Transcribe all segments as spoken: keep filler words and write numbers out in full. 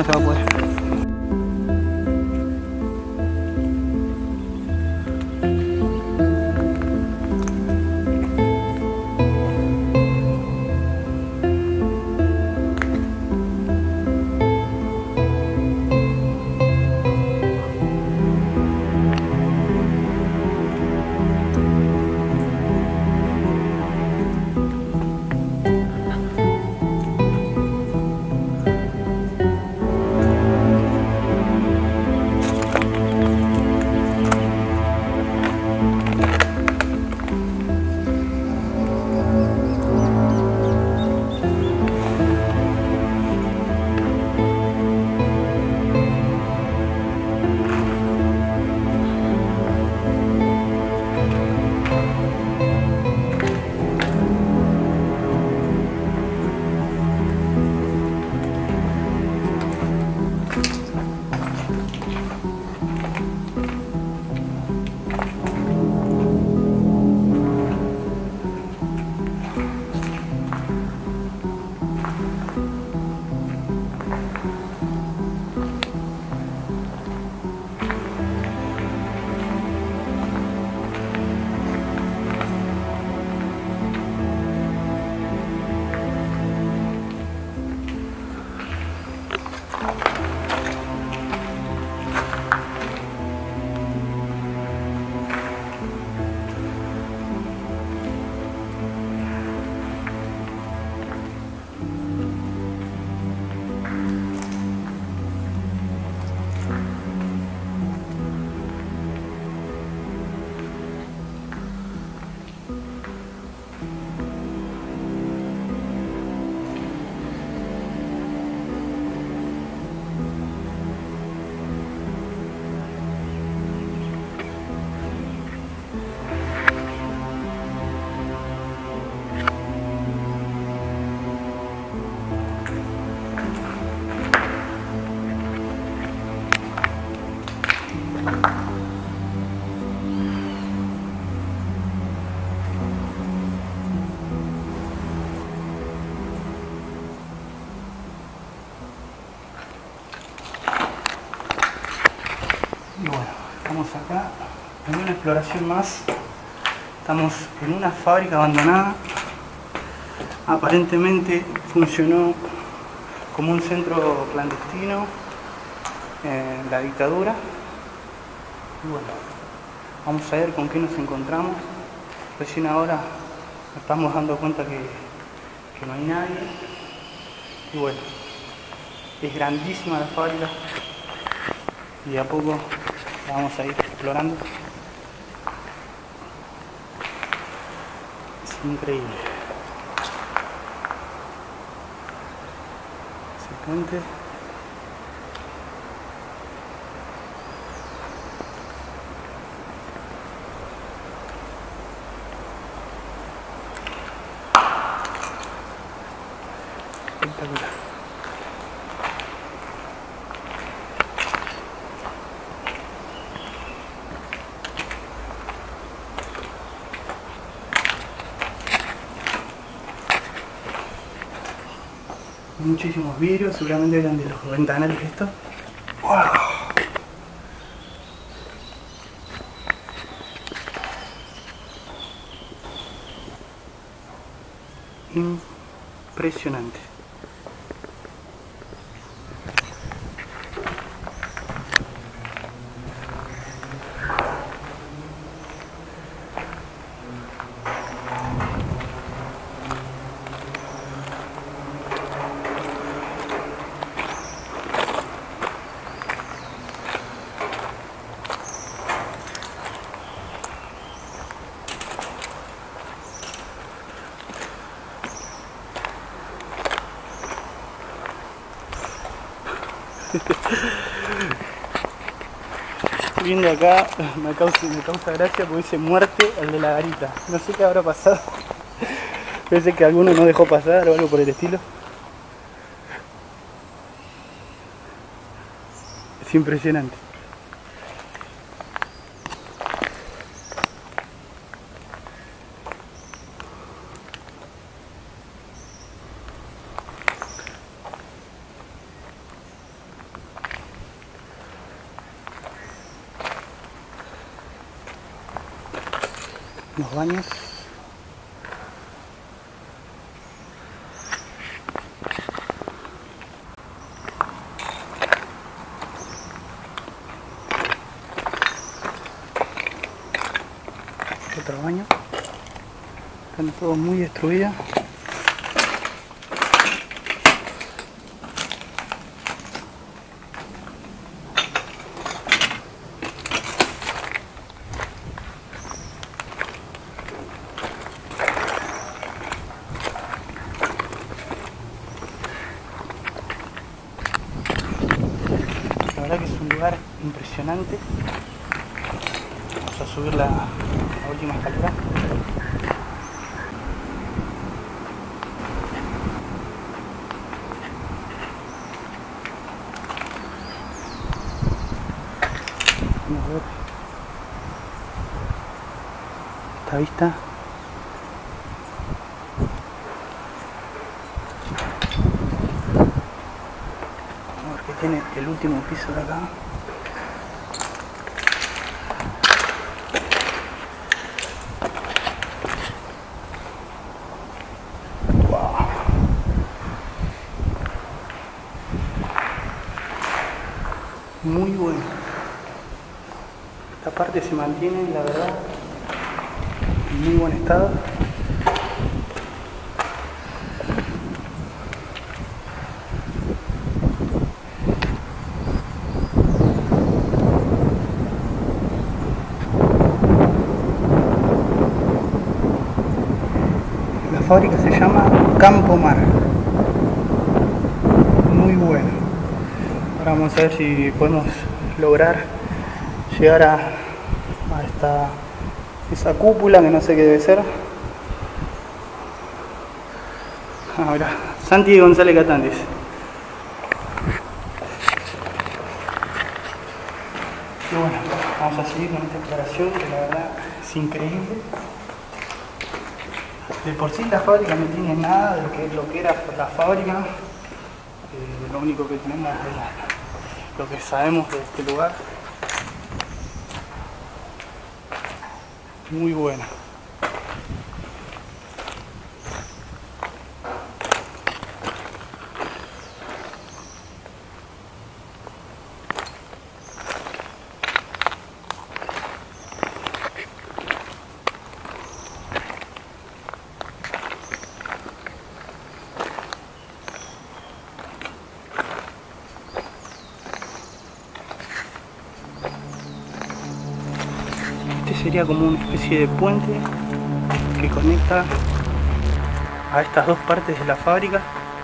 se va a poder. Y bueno, estamos acá en una exploración más. Estamos en una fábrica abandonada. Aparentemente funcionó como un centro clandestino en la dictadura. Y bueno, vamos a ver con qué nos encontramos. Recién ahora nos estamos dando cuenta que, que no hay nadie. Y bueno, es grandísima la fábrica y de a poco la vamos a ir explorando. Es increíble. Básicamente espectacular. Muchísimos vidrios, seguramente eran de los ventanales estos. ¡Wow! Impresionante. Estoy viendo acá, me causa, me causa gracia porque dice muerte al de la garita. No sé qué habrá pasado. Parece que alguno no dejó pasar o algo por el estilo. Es impresionante. Los baños. Otro baño. Están todos muy destruidos. La verdad que es un lugar impresionante. Vamos a subir la, la última escalera. Vamos a ver esta vista. Vamos a ver qué tiene el último piso de acá. Wow. Muy bueno. Esta parte se mantiene, la verdad, en muy buen estado. La fábrica se llama Campomar. Muy bueno. Ahora vamos a ver si podemos lograr llegar a, a esta esa cúpula que no sé qué debe ser. Ah, mirá, Santi González Catán dice. Y bueno, vamos a seguir con esta exploración que la verdad es increíble. De por sí la fábrica no tiene nada de lo que, lo que era la fábrica. Eh, lo único que tenemos es la, lo que sabemos de este lugar. Muy buena. Este sería como una especie de puente que conecta a estas dos partes de la fábrica.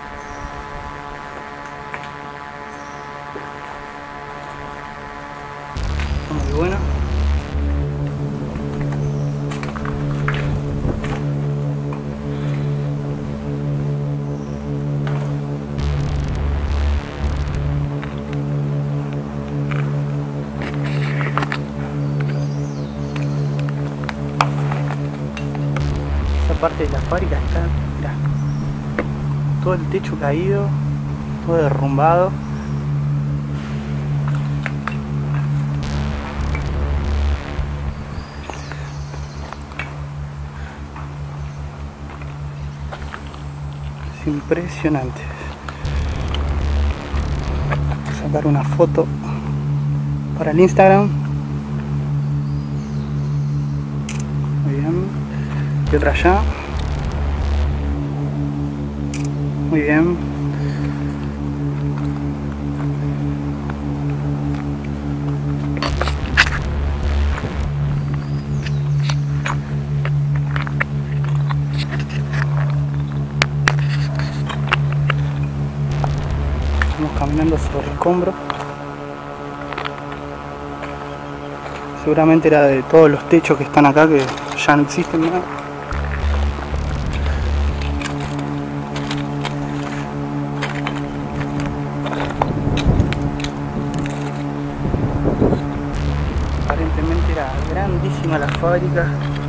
Muy buena. Parte de la fábrica está, mirá, todo el techo caído, todo derrumbado. Es impresionante. Voy a sacar una foto para el Instagram. Muy bien. Y otra allá. Muy bien. Estamos caminando sobre el escombro. Seguramente era de todos los techos que están acá que ya no existen más. Aparentemente era grandísima la fábrica.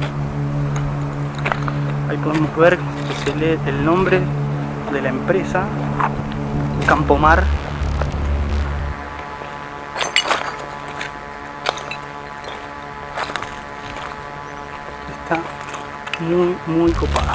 Ahí podemos ver que se lee el nombre de la empresa, Campomar. Está muy, muy copada.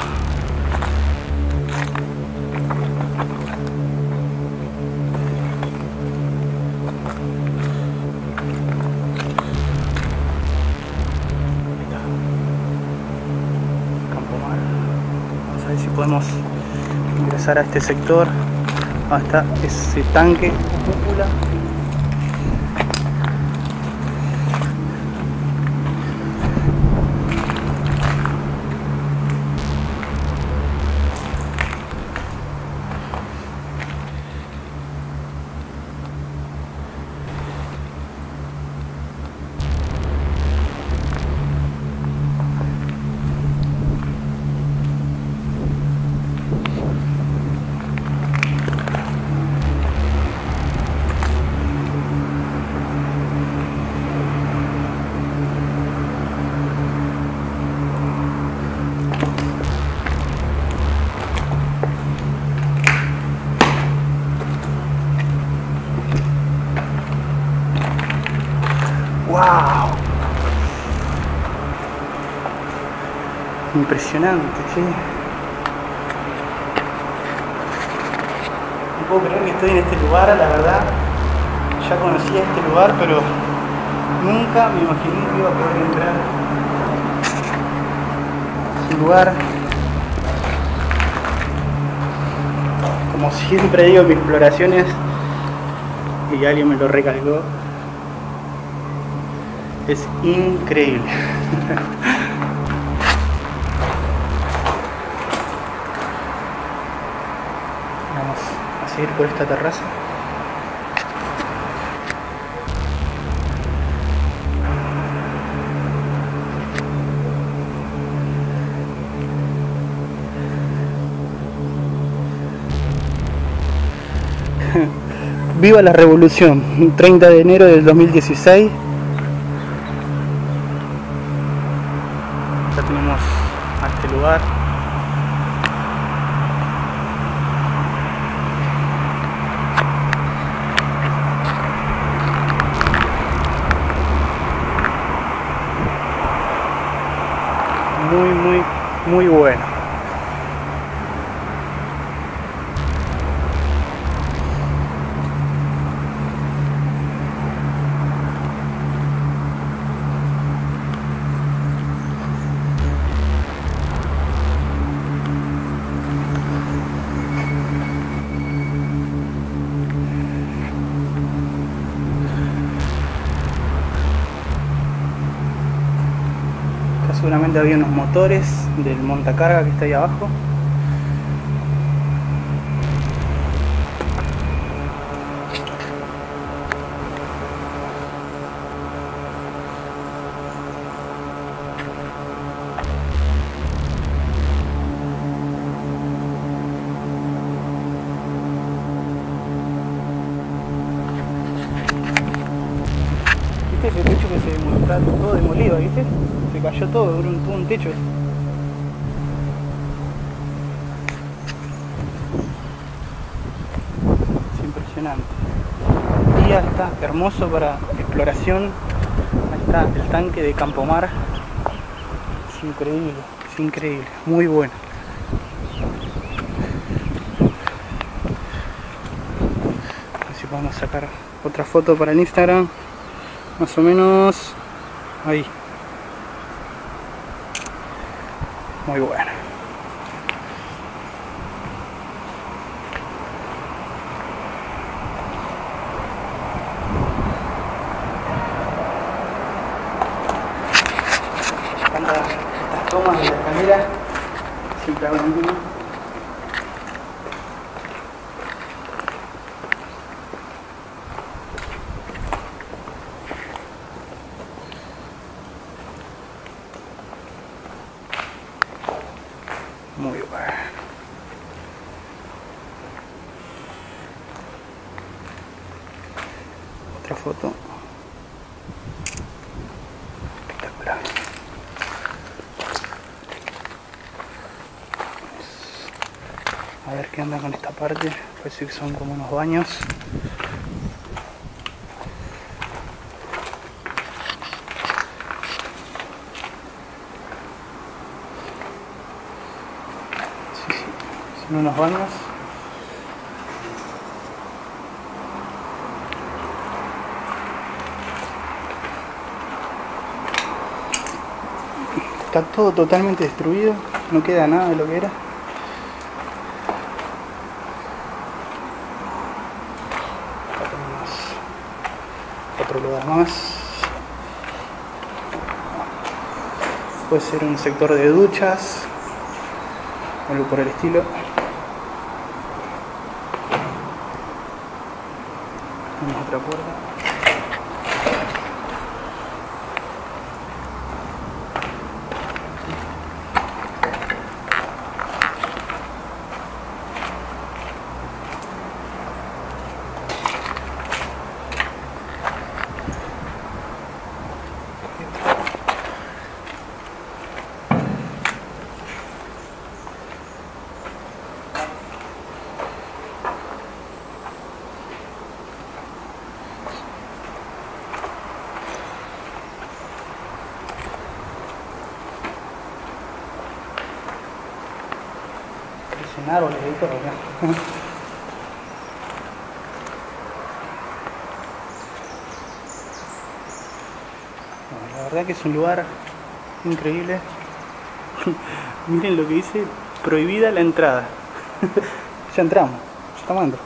Campomar. Vamos a ver si podemos ingresar a este sector. Hasta ese tanque o cúpula. ¡Wow! Impresionante, sí. No puedo creer que estoy en este lugar, la verdad. Ya conocía este lugar, pero nunca me imaginé que iba a poder entrar. Es un lugar, como siempre digo en mis exploraciones, y alguien me lo recalcó, es increíble. Vamos a seguir por esta terraza. Viva la revolución, treinta de enero del dos mil dieciséis. Ya tenemos a este lugar. Muy, muy, muy bueno. Seguramente había unos motores del montacarga que está ahí abajo. ¿Viste ese techo que se demolió? Está todo demolido, ¿viste? Se cayó todo, era un, todo un techo. Es impresionante. El día está hermoso para exploración. Ahí está el tanque de Campomar. Es increíble, es increíble, muy bueno. A ver si podemos sacar otra foto para el Instagram. Más o menos ahí. Muy bueno. Anda, estas tomas de la escalera siempre hago lo mismo. Muy bueno. Otra foto. Espectacular. A ver qué anda con esta parte. Parece que son como unos baños. en unos baños. Está todo totalmente destruido, no queda nada de lo que era. Acá tenemos otro lugar más. Puede ser un sector de duchas, algo por el estilo. Tenemos otra puerta. Crecen árboles y todo acá. Bueno, la verdad que es un lugar increíble. Miren lo que dice, prohibida la entrada. Ya entramos, ya estamos dentro.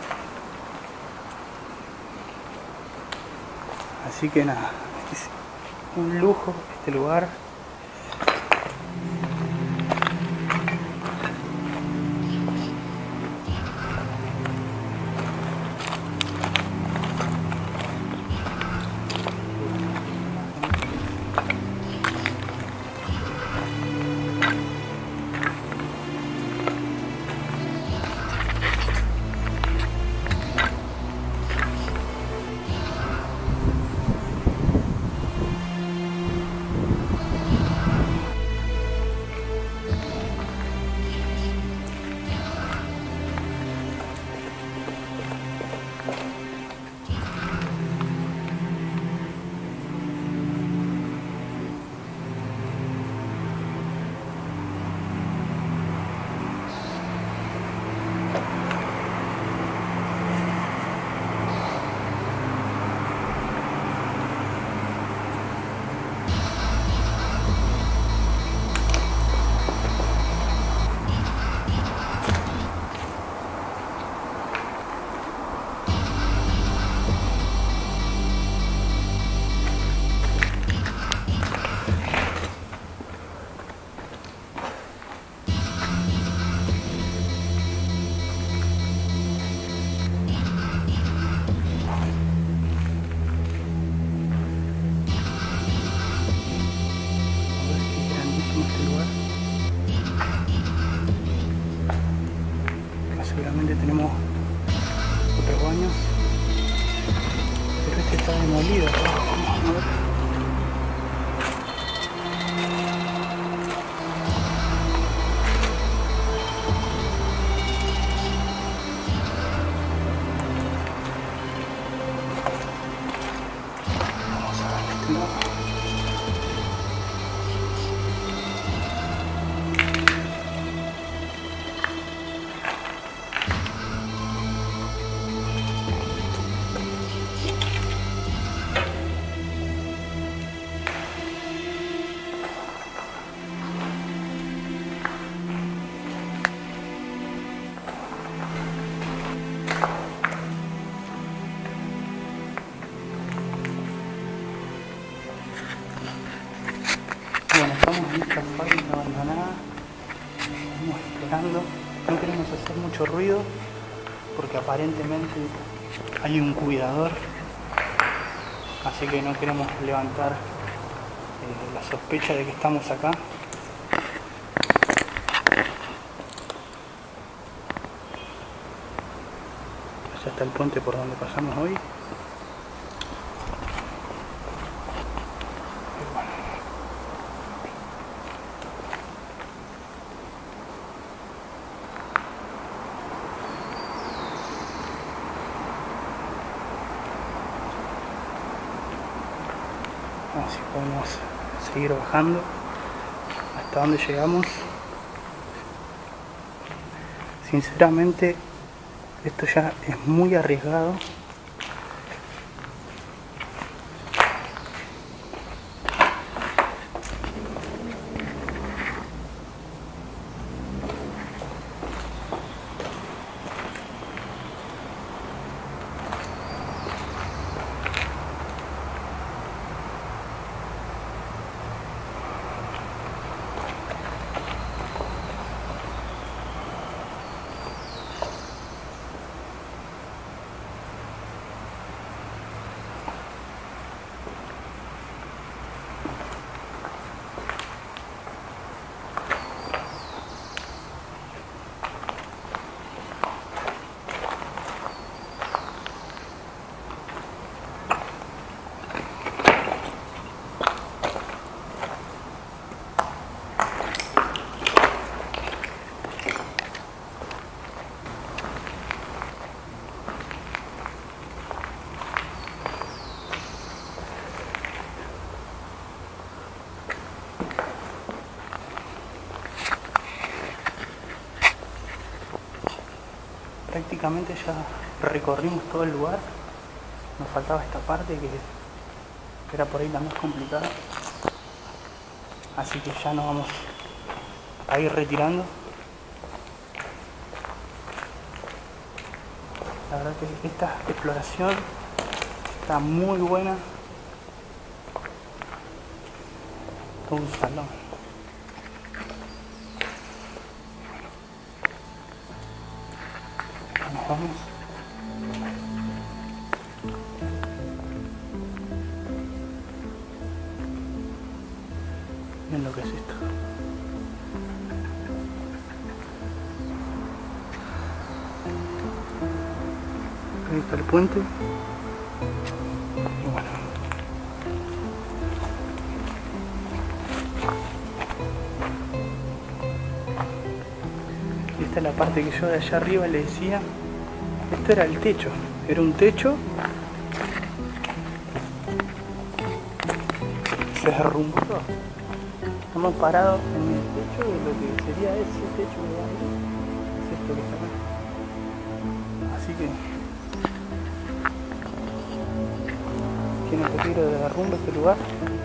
Así que nada, es un lujo este lugar. Seguramente tenemos otros baños, pero este está demolido. Vamos a ver. Vamos a ver este lado. Bueno, estamos en esta fábrica abandonada, estamos explorando, no queremos hacer mucho ruido porque aparentemente hay un cuidador, así que no queremos levantar eh, la sospecha de que estamos acá. Allá está el puente por donde pasamos hoy. Así podemos seguir bajando hasta donde llegamos Sinceramente, esto ya es muy arriesgado. Prácticamente ya recorrimos todo el lugar, nos faltaba esta parte que era por ahí la más complicada, así que ya nos vamos a ir retirando. La verdad que esta exploración está muy buena, todo un salón. Nos vamos. Miren lo que es esto. Ahí está el puente. Y bueno. Esta es la parte que yo de allá arriba le decía. Esto era el techo, era un techo, se derrumbó. Estamos parados en el techo de lo que sería ese techo que va ahí, es esto que está acá. Así que tiene peligro de derrumbe este lugar.